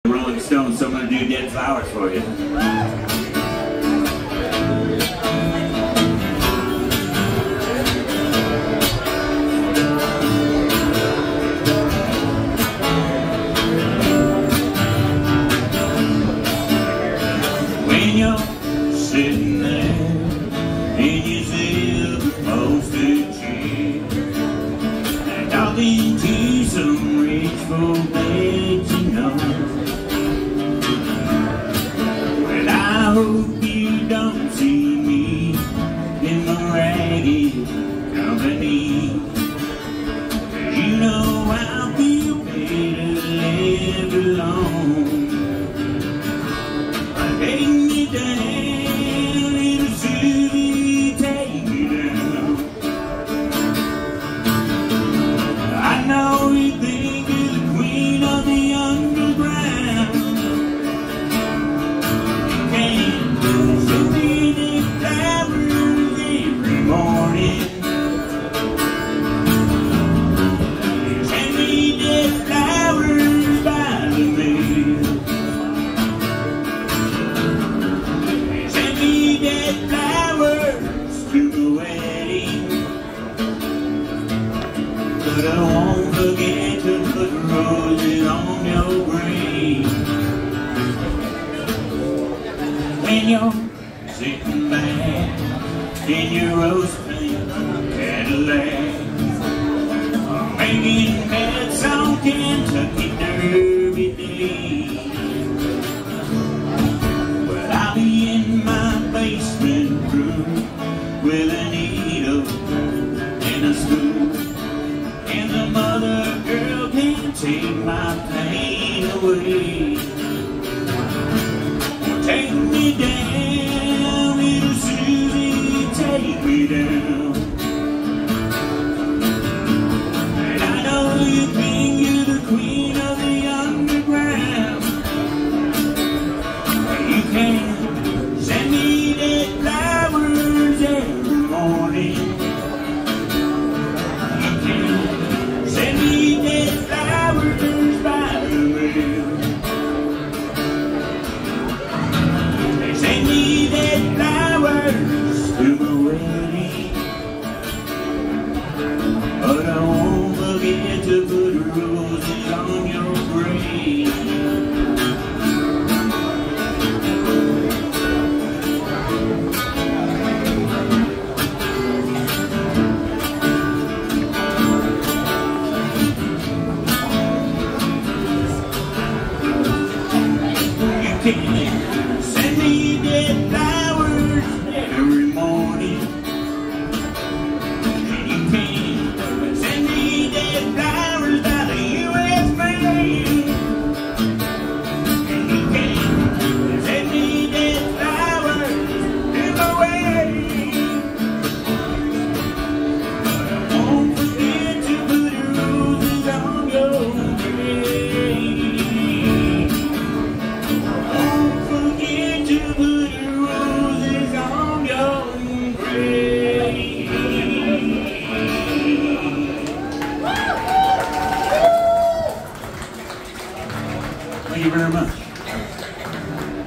Rolling Stones, so I'm going to do Dead Flowers for you. When you're sitting there in your silver-posted chair and talking to some rich folk that you know, well, I hope you don't see me in my ragged company, 'cause you know I'll feel better left alone. Take me down, little Susie, take me down. I know you think you're the queen of the underground. You can't send me the flowers every morning. Send me the flowers by the mail. Dead flowers to the wedding, but I won't forget to put roses on your grave. When you're sitting back in your rose